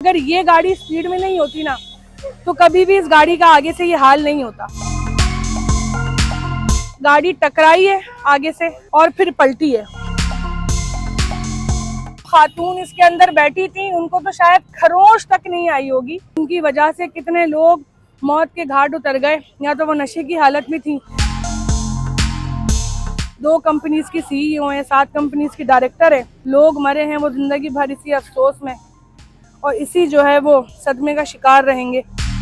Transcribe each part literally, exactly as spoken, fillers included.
अगर ये गाड़ी स्पीड में नहीं होती ना तो कभी भी इस गाड़ी का आगे से ये हाल नहीं होता। गाड़ी टकराई है आगे से और फिर पलटी है। खातून इसके अंदर बैठी थी, उनको तो शायद खरोश तक नहीं आई होगी। उनकी वजह से कितने लोग मौत के घाट उतर गए, या तो वो नशे की हालत में थी। दो कंपनीज की सीईओ हैं, सात कंपनीज की डायरेक्टर है। लोग मरे हैं वो जिंदगी भर इसी अफसोस में और इसी जो है वो सदमे का शिकार रहेंगे।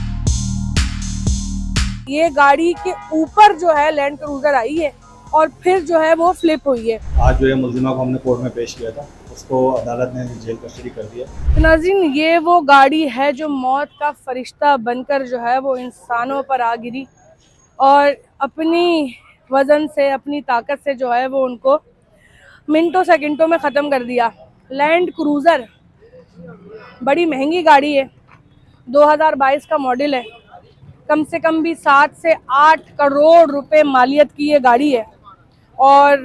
ये गाड़ी के ऊपर जो है लैंड क्रूजर आई है और फिर जो है वो फ्लिप हुई है। आज जो है मुल्जिमा को हमने कोर्ट में पेश किया था, उसको अदालत ने जेल कस्टडी कर दिया। नाज़रीन, ये वो गाड़ी है जो मौत का फरिश्ता बनकर जो है वो इंसानों पर आ गिरी और अपनी वजन से, अपनी ताकत से जो है वो उनको मिनटों सेकंडों में ख़त्म कर दिया। लैंड क्रूज़र बड़ी महंगी गाड़ी है, दो हज़ार बाईस का मॉडल है। कम से कम भी सात से आठ करोड़ रुपए मालियत की ये गाड़ी है और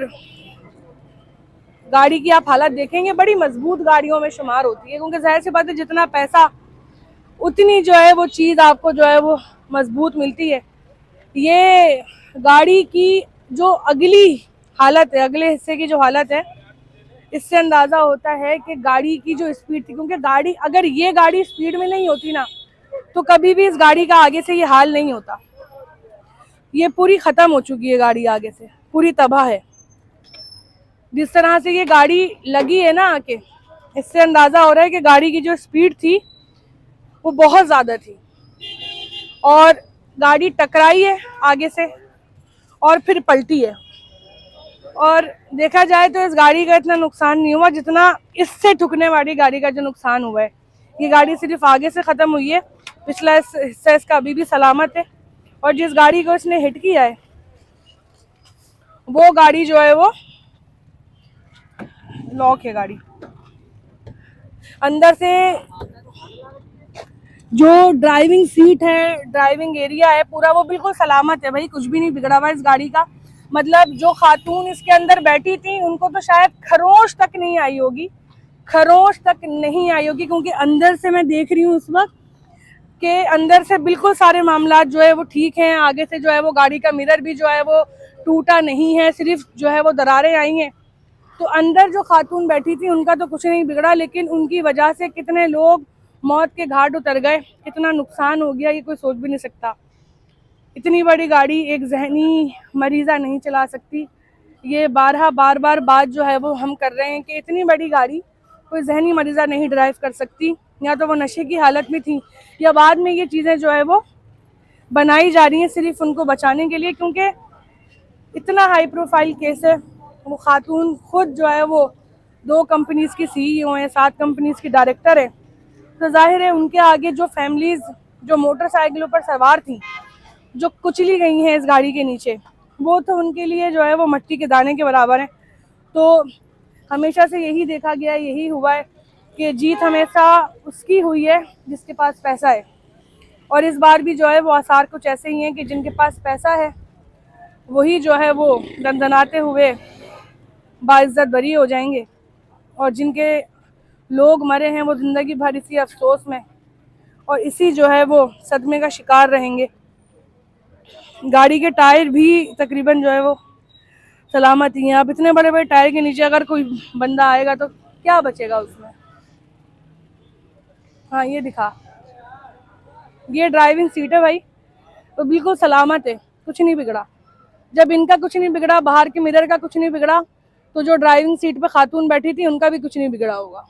गाड़ी की आप हालत देखेंगे बड़ी मजबूत गाड़ियों में शुमार होती है, क्योंकि जाहिर सी बात है जितना पैसा उतनी जो है वो चीज़ आपको जो है वो मजबूत मिलती है। ये गाड़ी की जो अगली हालत है, अगले हिस्से की जो हालत है, इससे अंदाज़ा होता है कि गाड़ी की जो स्पीड थी, क्योंकि गाड़ी अगर ये गाड़ी स्पीड में नहीं होती ना तो कभी भी इस गाड़ी का आगे से ये हाल नहीं होता। ये पूरी ख़त्म हो चुकी है गाड़ी, आगे से पूरी तबाह है। जिस तरह से ये गाड़ी लगी है ना आके, इससे अंदाज़ा हो रहा है कि गाड़ी की जो स्पीड थी वो बहुत ज़्यादा थी और गाड़ी टकराई है आगे से और फिर पलटी है। और देखा जाए तो इस गाड़ी का इतना नुकसान नहीं हुआ जितना इससे ठुकने वाली गाड़ी का जो नुकसान हुआ है। ये गाड़ी सिर्फ आगे से ख़त्म हुई है, पिछला हिस्सा इसका अभी भी सलामत है और जिस गाड़ी को इसने हिट किया है वो गाड़ी जो है वो लॉक है। गाड़ी अंदर से जो ड्राइविंग सीट है, ड्राइविंग एरिया है पूरा, वो बिल्कुल सलामत है भाई, कुछ भी नहीं बिगड़ा हुआ इस गाड़ी का। मतलब जो खातून इसके अंदर बैठी थी उनको तो शायद खरोश तक नहीं आई होगी, खरोश तक नहीं आई होगी, क्योंकि अंदर से मैं देख रही हूँ उस वक्त के अंदर से बिल्कुल सारे मामला जो है वो ठीक हैं। आगे से जो है वो गाड़ी का मिरर भी जो है वो टूटा नहीं है, सिर्फ जो है वो दरारें आई हैं। तो अंदर जो खातून बैठी थी उनका तो कुछ नहीं बिगड़ा, लेकिन उनकी वजह से कितने लोग मौत के घाट उतर गए, कितना नुकसान हो गया ये कोई सोच भी नहीं सकता। इतनी बड़ी गाड़ी एक जहनी मरीज़ा नहीं चला सकती। ये बारह बार बार बात जो है वो हम कर रहे हैं कि इतनी बड़ी गाड़ी कोई जहनी मरीज़ा नहीं ड्राइव कर सकती। या तो वो नशे की हालत में थी या बाद में ये चीज़ें जो है वो बनाई जा रही हैं सिर्फ उनको बचाने के लिए, क्योंकि इतना हाई प्रोफाइल केस है। वो खातून खुद जो है वो दो कंपनीज की सीईओ हैं, सात कंपनीज की डायरेक्टर है। तो जाहिर है उनके आगे जो फैमिलीज जो मोटरसाइकिलों पर सवार थी, जो कुचली गई हैं इस गाड़ी के नीचे, वो तो उनके लिए जो है वो मट्टी के दाने के बराबर है। तो हमेशा से यही देखा गया, यही हुआ है कि जीत हमेशा उसकी हुई है जिसके पास पैसा है। और इस बार भी जो है वो आसार कुछ ऐसे ही हैं कि जिनके पास पैसा है वही जो है वो दंदनाते हुए बाइज्जत बरी हो जाएंगे और जिनके लोग मरे हैं वो ज़िंदगी भर इसी अफसोस में और इसी जो है वो सदमे का शिकार रहेंगे। गाड़ी के टायर भी तकरीबन जो है वो सलामत ही हैं। अब इतने बड़े बड़े टायर के नीचे अगर कोई बंदा आएगा तो क्या बचेगा उसमें। हाँ ये दिखा, ये ड्राइविंग सीट है भाई, तो बिल्कुल सलामत है, कुछ नहीं बिगड़ा। जब इनका कुछ नहीं बिगड़ा, बाहर के मिरर का कुछ नहीं बिगड़ा, तो जो ड्राइविंग सीट पे खातून बैठी थी उनका भी कुछ नहीं बिगड़ा होगा।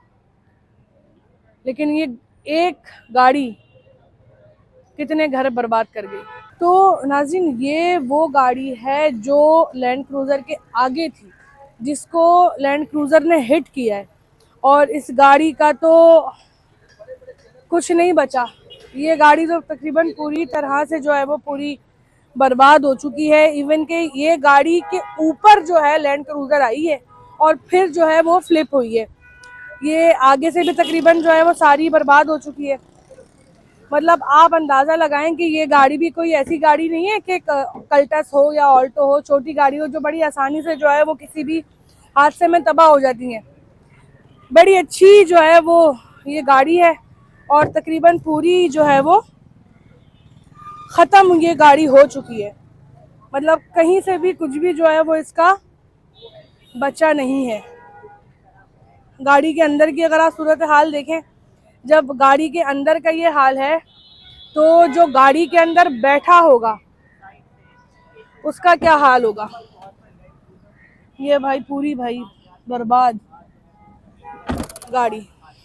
लेकिन ये एक गाड़ी कितने घर बर्बाद कर गई। तो नाज़रीन, ये वो गाड़ी है जो लैंड क्रूज़र के आगे थी, जिसको लैंड क्रूज़र ने हिट किया है और इस गाड़ी का तो कुछ नहीं बचा। ये गाड़ी तो तकरीबन पूरी तरह से जो है वो पूरी बर्बाद हो चुकी है। इवन के ये गाड़ी के ऊपर जो है लैंड क्रूज़र आई है और फिर जो है वो फ्लिप हुई है। ये आगे से भी तकरीबन जो है वो सारी बर्बाद हो चुकी है। मतलब आप अंदाज़ा लगाएं कि ये गाड़ी भी कोई ऐसी गाड़ी नहीं है कि कल्टस हो या ऑल्टो हो, छोटी गाड़ी हो जो बड़ी आसानी से जो है वो किसी भी हादसे में तबाह हो जाती हैं। बड़ी अच्छी जो है वो ये गाड़ी है और तकरीबन पूरी जो है वो ख़त्म ये गाड़ी हो चुकी है। मतलब कहीं से भी कुछ भी जो है वो इसका बचा नहीं है। गाड़ी के अंदर की अगर आप सूरत हाल देखें, जब गाड़ी के अंदर का ये हाल है तो जो गाड़ी के अंदर बैठा होगा उसका क्या हाल होगा। ये भाई पूरी भाई बर्बाद गाड़ी।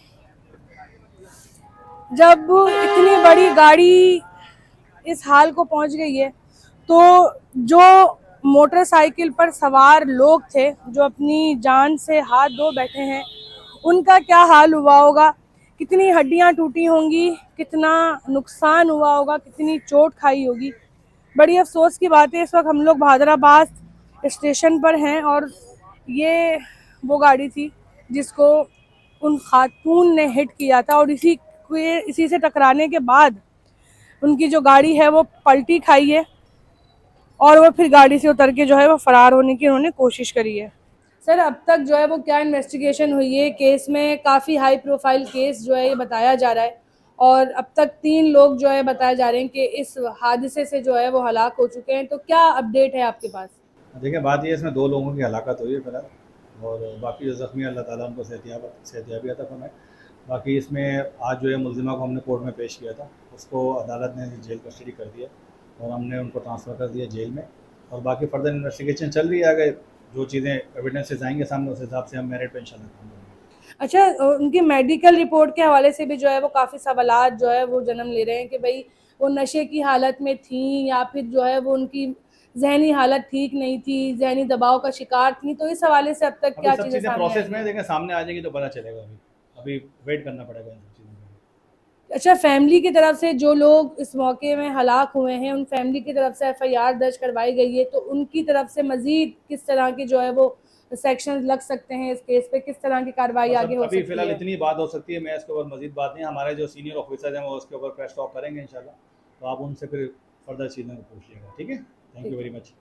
जब इतनी बड़ी गाड़ी इस हाल को पहुंच गई है तो जो मोटरसाइकिल पर सवार लोग थे, जो अपनी जान से हाथ धो बैठे हैं, उनका क्या हाल हुआ होगा, कितनी हड्डियां टूटी होंगी, कितना नुकसान हुआ होगा, कितनी चोट खाई होगी। बड़ी अफसोस की बात है, इस वक्त हम लोग बहादुराबाद स्टेशन पर हैं और ये वो गाड़ी थी जिसको उन खातून ने हिट किया था और इसी इसी से टकराने के बाद उनकी जो गाड़ी है वो पलटी खाई है और वो फिर गाड़ी से उतर के जो है वो फरार होने की उन्होंने कोशिश करी है। सर, अब तक जो है वो क्या इन्वेस्टिगेशन हुई है केस में? काफ़ी हाई प्रोफाइल केस जो है ये बताया जा रहा है और अब तक तीन लोग जो है बताए जा रहे हैं कि इस हादसे से जो है वो हलाक हो चुके हैं। तो क्या अपडेट है आपके पास? देखिए, बात ये, इसमें दो लोगों की हलाकत हुई है फिलहाल, और बाकी जो ज़ख्मी अल्लाह ताला उनको सेहतियाब सेहतियाबी अता फरमाए। बाकी इसमें आज जो है मुलजिमा को हमने कोर्ट में पेश किया था, उसको अदालत ने जेल कस्टडी कर दिया और हमने उनको ट्रांसफ़र कर दिया जेल में। और बाकी फर्दर इन्वेस्टिगेशन चल रही है, आगे जो चीज़ें एविडेंसेस आएंगे सामने उस हिसाब से हम मेरिट पे इंशाल्लाह काम करेंगे। अच्छा, उनकी मेडिकल रिपोर्ट के हवाले से भी जो है वो काफ़ी सवालात जो है वो जन्म ले रहे हैं कि भाई वो नशे की हालत में थी या फिर जो है वो उनकी जहनी हालत ठीक नहीं थी, जहनी दबाव का शिकार थी। तो इस हवाले से अब तक क्या सब चीज़ें चीज़ें सामने प्रोसेस आई में हैं? देखें, सामने आ जाएगी तो पता चलेगा। अभी अभी वेट करना पड़ेगा इन सब चीज़ों का। अच्छा, फैमिली की तरफ से जो लोग इस मौके में हलाक हुए हैं उन फैमिली की तरफ से एफ आई आर दर्ज करवाई गई है, तो उनकी तरफ से मजीद किस तरह की जो है वो सेक्शन लग सकते हैं इस केस पे, किस तरह की कार्रवाई आगे हो अभी सकती फिलहाल है? इतनी बात हो सकती है, मैं इसके ऊपर मजीद बात नहीं, हमारे जो सीनियर ऑफिसर हैं वो उसके ऊपर प्रेस टॉक करेंगे इंशाल्लाह, तो आप उनसे फिर फर्दर चीज़ें पूछ लीजिएगा। ठीक है, थैंक यू वेरी मच।